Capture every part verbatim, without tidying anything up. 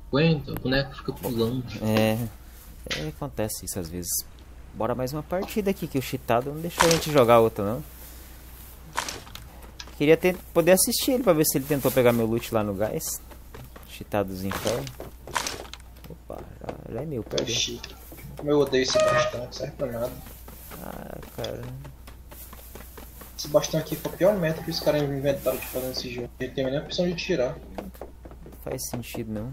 cinquenta, o boneco fica pulando. É, é, acontece isso às vezes. Bora mais uma partida aqui, que o cheatado não deixou a gente jogar outra, não. Queria ter, poder assistir ele pra ver se ele tentou pegar meu loot lá no gás. Cheatado dos infernos. Opa, já, já é meu, perdeu. Como eu odeio esse bastão, não serve pra nada. Ah, cara. Esse bastão aqui foi o pior método que os caras inventaram de fazer nesse jogo. Ele tem nem a opção de tirar. Não faz sentido, não.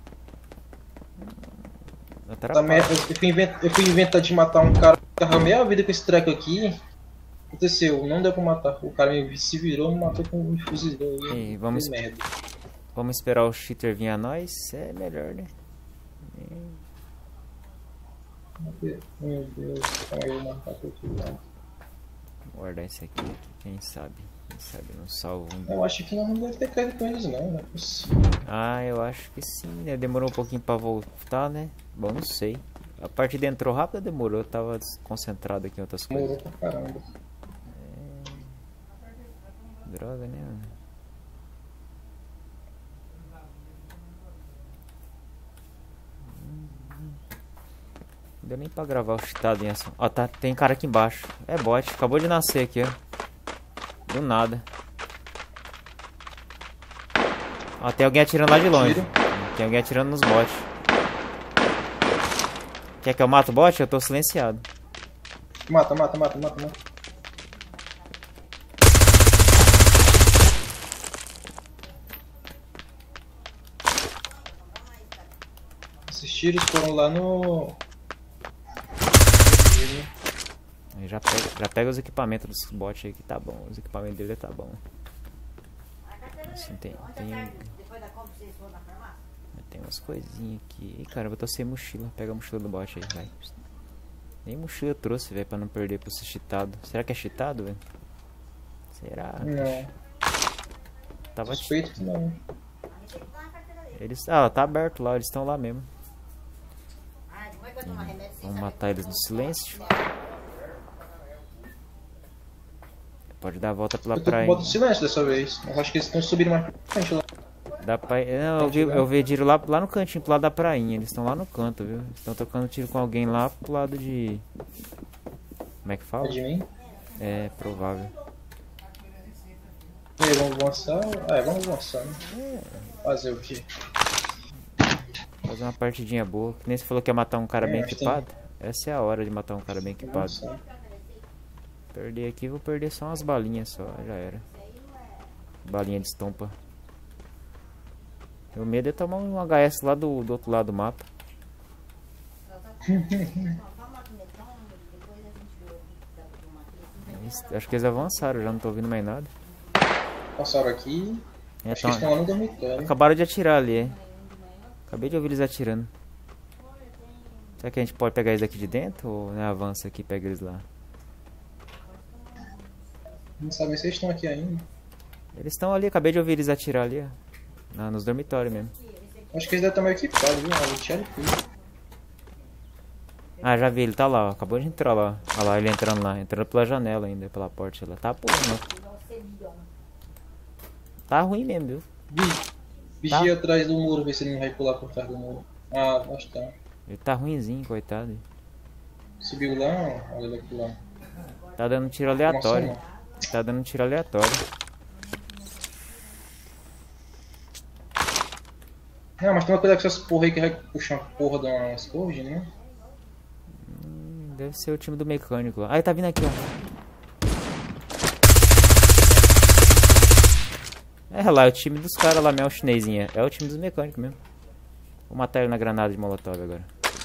Essa merda, eu, fui invent, eu fui inventar de matar um cara que tava meia vida com esse treco aqui. Aconteceu, não deu pra matar. O cara me, se virou e me matou com um fuzilão. E vamos, merda. Vamos esperar o cheater vir a nós? É melhor, né? Meu Deus, como eu vou matar aqui lá. Vou guardar esse aqui, quem sabe? Quem sabe não salvo um. Eu acho que não deve ter caído com eles não, não é possível. Ah, eu acho que sim, né? Demorou um pouquinho pra voltar, né? Bom, não sei. A partida entrou rápido ou demorou? Eu tava concentrado aqui em outras coisas. Demorou pra caramba. É... Droga, né? Não deu nem pra gravar o cheatado em ação. Ó, tá, tem cara aqui embaixo. É bot, acabou de nascer aqui, ó. Do nada. Ó, tem alguém atirando lá de longe. Tem alguém atirando nos bots. Quer que eu mato o bot? Eu tô silenciado. Mata, mata, mata, mata, mata. Esses tiros foram lá no... Já pega, já pega os equipamentos dos bots aí que tá bom. Os equipamentos dele tá bom. Assim, tem, tem, tem umas coisinhas aqui. Ih, caramba, eu tô sem mochila. Pega a mochila do bot aí, vai. Nem mochila eu trouxe, velho, pra não perder pro ser cheatado. Será que é cheatado, velho? Será? Não. Tava suspeito que não. Eles, ah, tá aberto lá, eles estão lá mesmo. Vamos matar eles no silêncio. Pode dar a volta pela eu tô praia. Bota silêncio dessa vez. Eu acho que eles estão subindo mais pra frente lá. Dá pra... Não, eu vi, eu vi tiro lá, lá no cantinho, pro lado da prainha. Eles estão lá no canto, viu? Estão tocando tiro com alguém lá pro lado de... Como é que fala? De mim? É, provável. E aí, vamos avançar? Ah, é, vamos avançar, né? É. Fazer o quê? Fazer uma partidinha boa. Que nem você falou que ia matar um cara é, bem equipado. Tem... Essa é a hora de matar um cara bem equipado. Nossa. Perder aqui, vou perder só umas balinhas só, já era. Balinha de estompa. O medo é tomar um H S lá do, do outro lado do mapa. Acho que eles avançaram, já não tô ouvindo mais nada. Passaram aqui. É, acho tão... que eles estão lá no dormitório. Acabaram de atirar ali, é. Acabei de ouvir eles atirando. Será que a gente pode pegar eles aqui de dentro ou né, avança aqui e pega eles lá? Não sabe se eles estão aqui ainda. Eles estão ali, acabei de ouvir eles atirar ali, ó. Ah, nos dormitórios mesmo. Acho que eles devem estar meio equipados, viu? Ah, já vi, ele tá lá, ó. Acabou de entrar lá. Olha lá, ele entrando lá, entrando pela janela ainda, pela porta lá. Tá pulando. Tá ruim mesmo, viu? Vigia tá. atrás do muro, ver se ele não vai pular por trás do muro. Ah, acho que tá. Ele tá ruinzinho, coitado. Subiu lá, olha ele aqui lá. Tá dando tiro aleatório. Tá dando tiro aleatório. Não, mas tem uma coisa com essas porra aí que vai puxar uma porra das coisas, né? Hum, deve ser o time do mecânico lá. Ah, ele tá vindo aqui, ó. É lá, é o time dos caras lá, mesmo, chinesinha. É o time dos mecânicos mesmo. Vou matar ele na granada de molotov agora.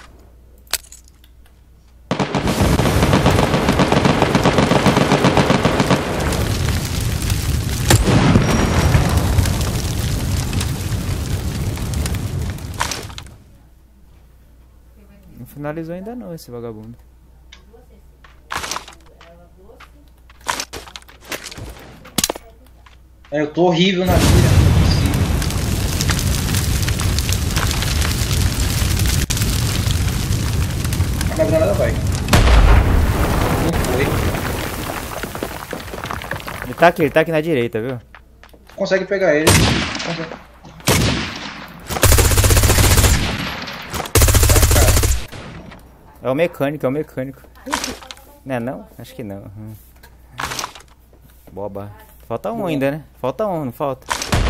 Não finalizou ainda não esse vagabundo. É, eu tô horrível na vida, não é possível. A granada vai. Não foi. Ele tá aqui, ele tá aqui na direita, viu? Consegue pegar ele. Consegue. É o mecânico, é o mecânico. Não é não? Acho que não. Hum. Boba. Falta um Boa. ainda, né? Falta um, não falta?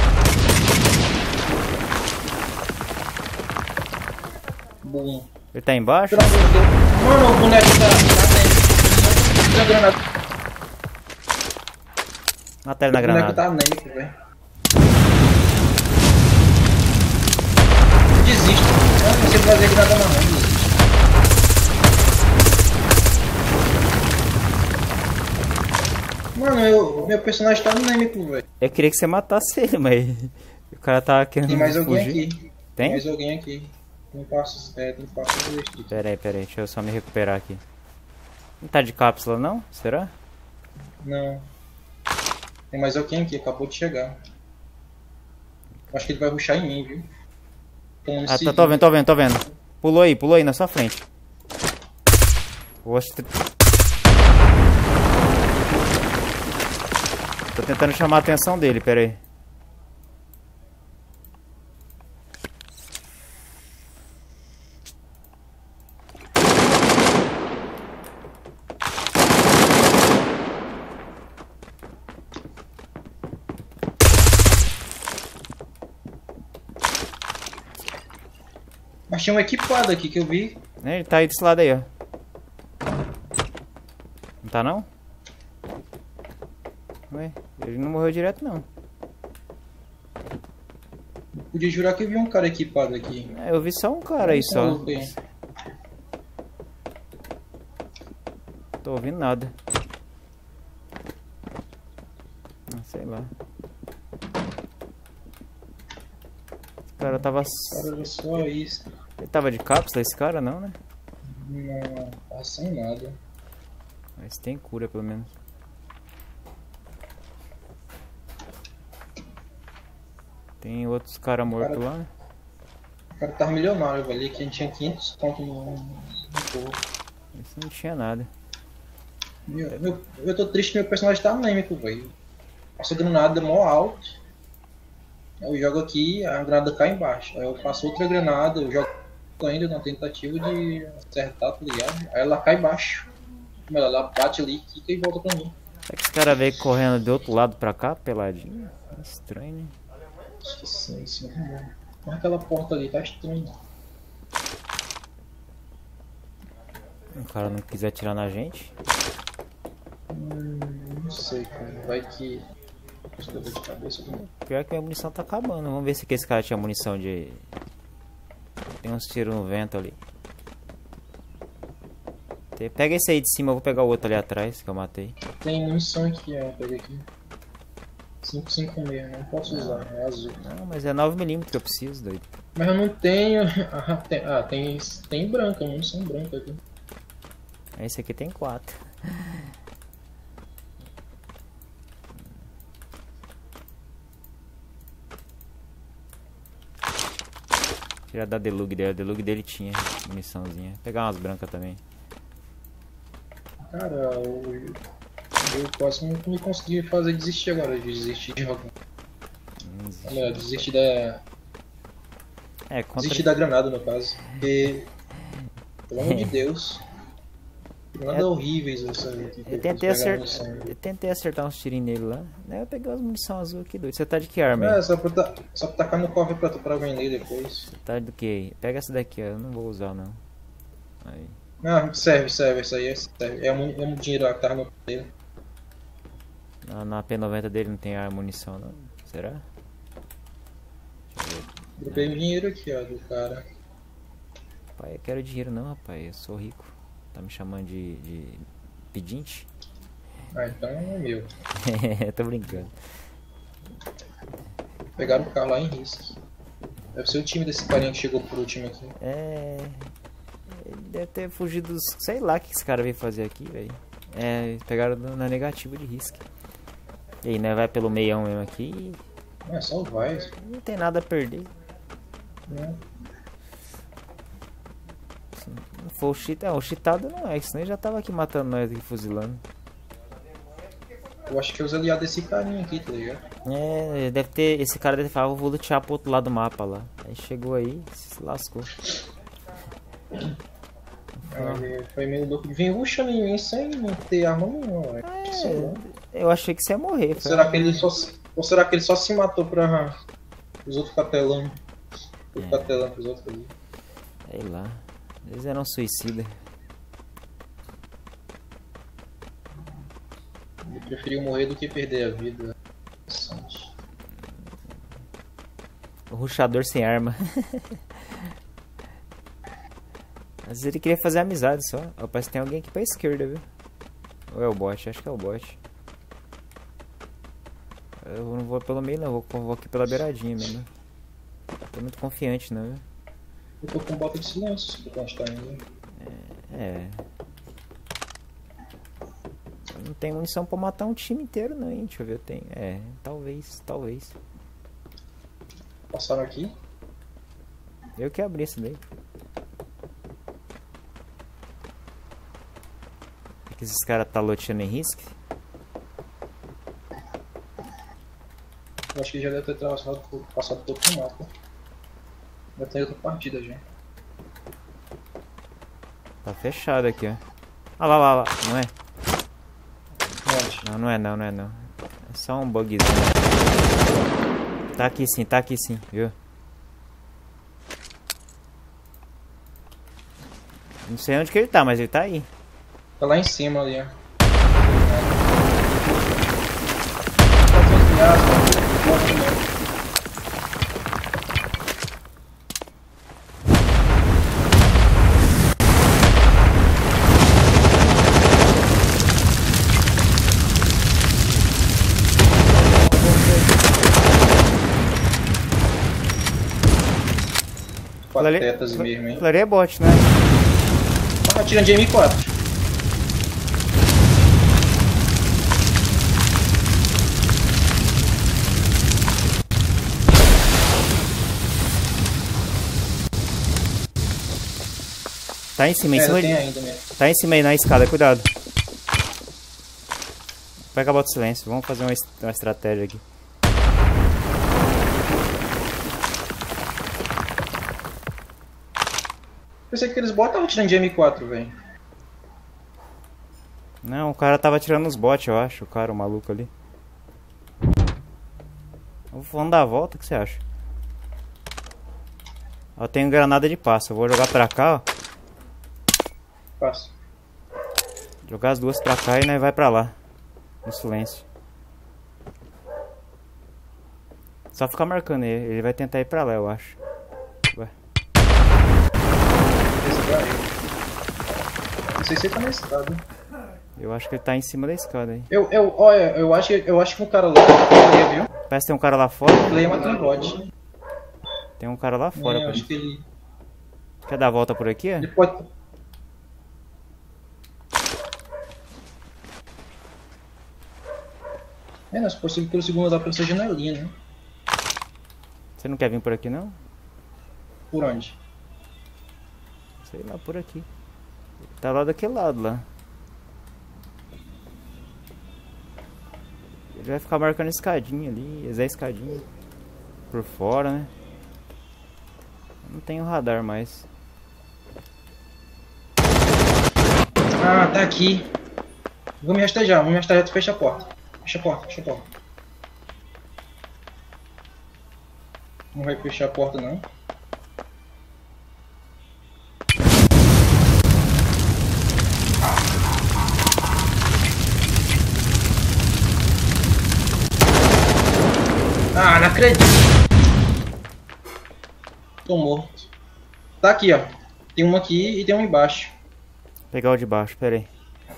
Bom. Ele tá embaixo? Mano, o boneco tá... tá granada. Mata ele na granada. O boneco tá anêmico, velho. Desiste. Eu não sei fazer granada não, desiste. Mano, eu, meu personagem tá anêmico, velho. Eu queria que você matasse ele, mas... O cara tá querendo Tem mais alguém fugir. aqui. Tem? Tem mais alguém aqui. Não passo, é, tem passo restrito. Pera aí, pera aí, deixa eu só me recuperar aqui. Não tá de cápsula não? Será? Não. Tem mais alguém aqui, acabou de chegar. Acho que ele vai rushar em mim, viu? Então, ah, tá, tô vendo, tô vendo, tô vendo. Pulou aí, pulou aí na sua frente. Oxe, tô tentando chamar a atenção dele, pera aí. Mas tinha um equipado aqui que eu vi. Ele tá aí desse lado aí, ó. Não tá não? Ué, ele não morreu direto não. Podia jurar que eu vi um cara equipado aqui. É, eu vi só um cara aí só. Tô ouvindo nada. Ah, sei lá. Esse cara tava... Cara, era só isso. Ele tava de cápsula esse cara não, né? Não, tá sem nada. Mas tem cura pelo menos. Tem outros caras mortos cara, lá. O cara tava milionário, velho. Que a gente tinha quinhentos conto no, no corpo. Esse não tinha nada. Meu, meu, eu tô triste que meu personagem tá anêmico, velho. Passa granada mó alto. Eu jogo aqui, a granada cai embaixo. Aí eu faço outra granada, eu jogo ainda na tentativa de acertar, tá ligado? Aí ela cai embaixo. Ela bate ali, quica e volta pra mim. Será que esse cara veio correndo do outro lado pra cá, peladinho? Estranho, né? Acho que sim, sim. Mas aquela porta ali tá estranha. O cara não quiser atirar na gente? Hum, não sei, cara. Vai que... De cabeça, pior que minha munição tá acabando. Vamos ver se aqui esse cara tinha munição de... Tem uns tiros no vento ali. Pega esse aí de cima, eu vou pegar o outro ali atrás que eu matei. Tem munição aqui, ó. Pega aqui. cinco cinco seis, não posso usar, é azul. Não, mas é nove milímetros que eu preciso, doido. Mas eu não tenho... Ah, tem, ah, tem, tem branca, munição branca aqui. Esse aqui tem quatro. Tirar da Delug dele, a Delug dele tinha muniçãozinha. Pegar umas brancas também. Cara, eu, eu quase não me consegui fazer desistir agora de desistir de jogo. Hum, Olha, desistir da... É, contra... Desistir da granada, no caso. Porque, pelo amor de Deus, granadas é... horríveis essa aqui. Eu tentei, acertar, eu tentei acertar uns tirinhos nele lá. Né? Eu peguei umas munição azul aqui, doido. Você tá de que arma aí? É, só pra, ta... só pra tacar no cofre pra, pra vender depois. Você tá do que aí? Pega essa daqui, ó. Eu não vou usar, não. Aí. Ah, serve, serve. Essa aí serve. É um, é um dinheiro que tava no dele. Na, na P noventa dele não tem a munição, não? Será? Dropei o dinheiro aqui, ó, do cara. Pai, eu quero dinheiro não, rapaz. Eu sou rico. Tá me chamando de, de pedinte? Ah, então é meu. Tô brincando. Pegaram o carro lá em risco. Deve ser o time desse carinha que chegou por último aqui. É... Ele deve ter fugido dos... Sei lá o que esse cara veio fazer aqui, velho. É, pegaram na negativa de risco. E aí, né? Vai pelo meião mesmo aqui. É, só vai. Não tem nada a perder. Não. Se não for o cheat... É, o cheatado não é, senão ele já tava aqui matando nós aqui, fuzilando. Eu acho que é os aliados desse carinha aqui, tá ligado? É, deve ter... Esse cara deve falar, eu vou lutear pro outro lado do mapa lá. Aí chegou aí, se lascou. É, foi meio louco. Vim rushando em mim sem ter arma nenhuma, velho. É, eu achei que você ia morrer. Ou será, que ele só, ou será que ele só se matou pra os outros ficar telando? É. Ficar telando pros outros ali. Sei lá. Eles eram suicidas. Eu preferiu morrer do que perder a vida. O rushador sem arma. Às vezes ele queria fazer amizade só. Oh, parece que tem alguém aqui pra esquerda, viu? Ou é o bot? Acho que é o bot. Eu não vou pelo meio não, vou, vou aqui pela beiradinha mesmo. Tô muito confiante não, viu? Eu tô com bota de silêncio, se tu constar ainda. É... é... Eu não tenho munição pra matar um time inteiro não, hein? Deixa eu ver, eu tenho... É, talvez, talvez. Passaram aqui? Eu que abri isso daí. É que esses caras tá loteando em risco? Eu acho que já deve ter passado por, passado por outro mapa. Já tem outra partida já. Tá fechado aqui, ó. Ah lá, lá, lá. Não é? Onde? Não, não é não, não é não. É só um bugzinho. Tá aqui sim, tá aqui sim, viu? Não sei onde que ele tá, mas ele tá aí. Tá lá em cima ali, ó. Patetas mesmo, hein? Aquilo ali é bot, né? Ah, tirando de M quatro. Tá em cima, em é, cima tem de... ainda mesmo. Tá em cima aí na escada, cuidado. Vai acabar o silêncio, vamos fazer uma, est uma estratégia aqui. Pensei que eles botavam tirando de M quatro, velho. Não, o cara tava tirando os bots, eu acho. O cara, o maluco ali. Vamos dar a volta, o que você acha? Eu tenho granada de passo, eu vou jogar pra cá, ó. Passo. Jogar as duas pra cá e nós vai pra lá. No silêncio. Só ficar marcando ele, ele vai tentar ir pra lá, eu acho. Vai. Não sei se ele tá na escada. Eu acho que ele tá em cima da escada aí. Eu, eu, olha, eu acho, eu acho que um cara lá viu? Parece que tem um cara lá fora. Play uma bot. Tem um cara lá fora. É, eu acho que ele... Quer dar a volta por aqui? É? Ele pode... É, não, se possível pelo segundo andar pela janelinha, né? Você não quer vir por aqui não? Por onde? Sei lá, por aqui. Tá lá daquele lado lá. Ele vai ficar marcando escadinha ali, Zé escadinha. Por fora, né? Não tem o radar mais. Ah, tá aqui. Vou me rastejar, vou me rastejar, tu fecha a porta. Fecha a porta, fecha a porta. Não vai fechar a porta não. Ah, não acredito. Tô morto. Tá aqui, ó. Tem uma aqui e tem uma embaixo. Vou pegar o de baixo, pera aí.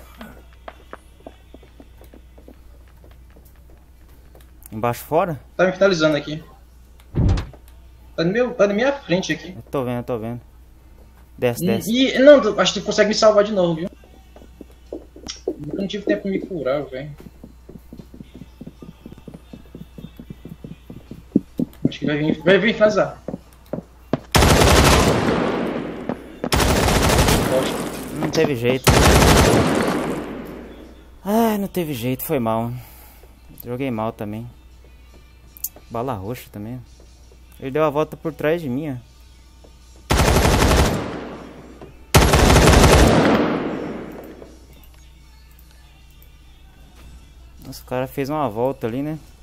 Embaixo fora? Tá me finalizando aqui. Tá, no meu, tá na minha frente aqui. Eu tô vendo, tô vendo. Desce, E, desce. e não, tu- acho que tu consegue me salvar de novo, viu? Eu não tive tempo de me curar, velho. Acho que vai vir, vai vir finalizar. Não teve jeito. Ai, não teve jeito, foi mal. Joguei mal também. Bala roxa também. Ele deu a volta por trás de mim, ó. Nossa, o cara fez uma volta ali, né?